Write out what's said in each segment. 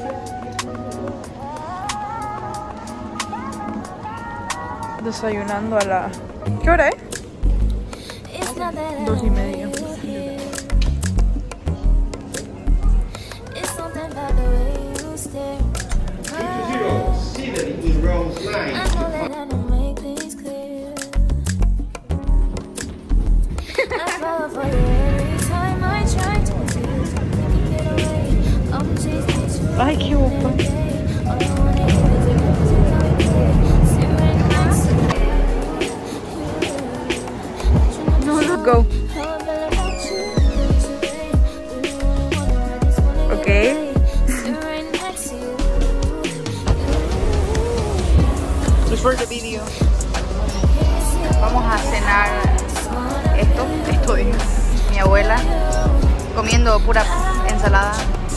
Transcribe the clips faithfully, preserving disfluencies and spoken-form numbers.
Desayunando a la... ¿Qué hora es? Dos y media. Ay, qué guapo. No, no, go. Okay. Just for the video. Vamos a cenar esto. Estoy mi abuela comiendo pura ensalada.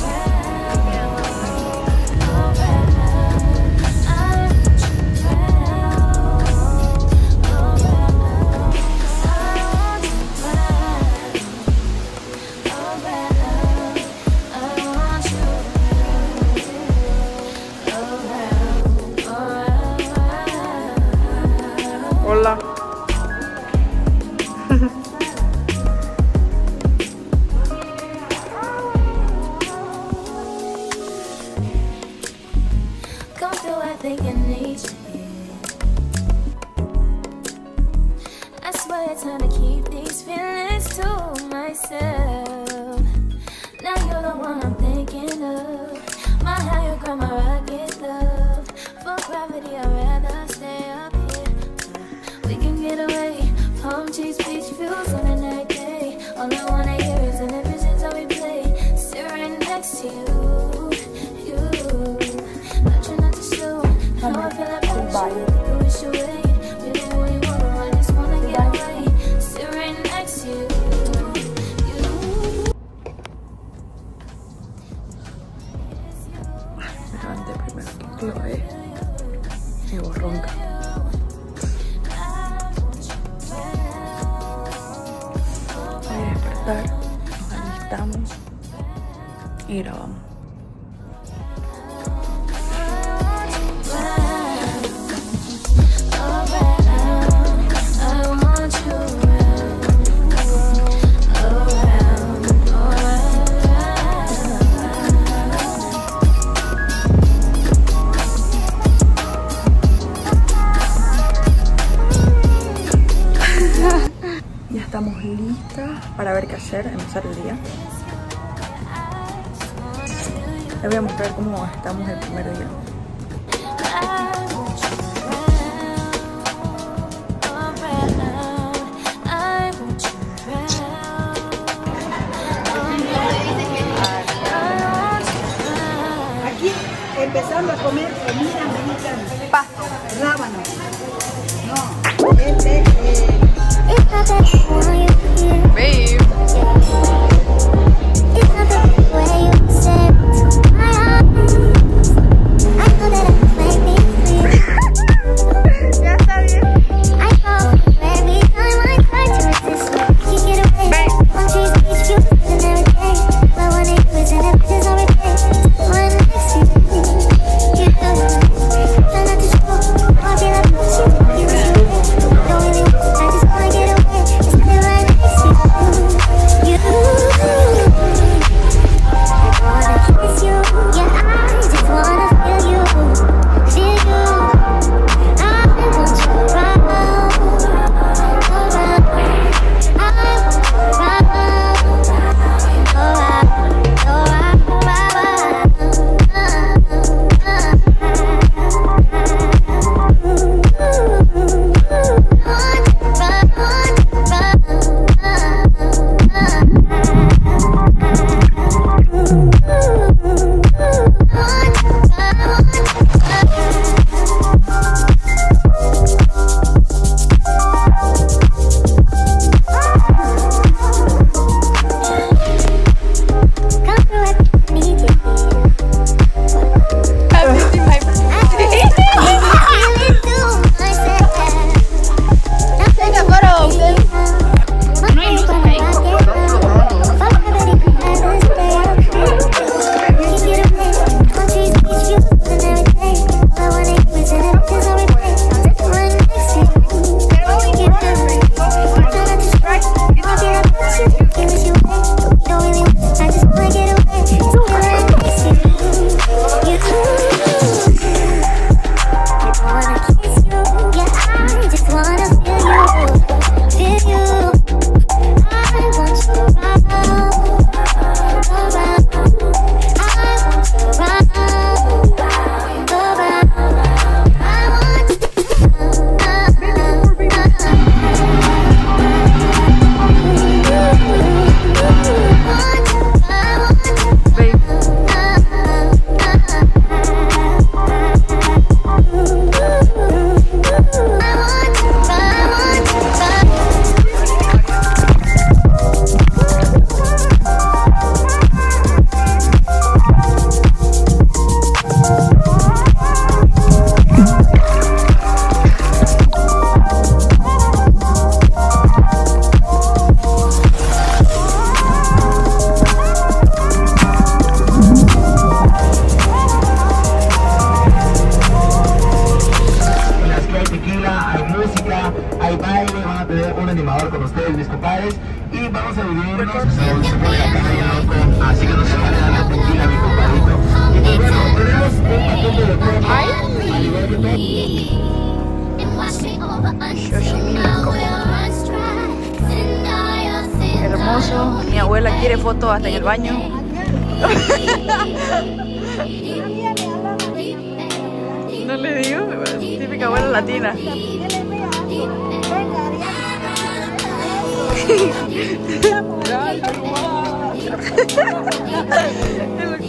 Hola. I swear it's time to keep these feelings to myself. Now you're the one I'm thinking of. My higher ground, my rocket love. For gravity, I'd rather stay up here. We can get away. Palm trees, beach views on a night day. All I wanna hear is in the visions that we play. Sit right next to you, you. Not trying not to show how I feel about you. You wish away. Really, really wanna, I just wanna get away. Sit right next to you, you. Me levanté primero que Chloe. Y vos ronca. Voy a despertar, nos alistamos y grabamos. Ya estamos listas para ver qué hacer, empezar el día. Les voy a mostrar cómo estamos el primer día. Aquí empezando a comer comida mexicana. Pasto. Rábano. No, este eh, Babe. Ya está bien. You Así que no se vale darle tequila a mi compadrito. Y pues bueno, tenemos un paquete de copa. Al igual que todo. Hermoso. Mi abuela quiere fotos hasta en el baño. No le digo, típica abuela latina. Es lo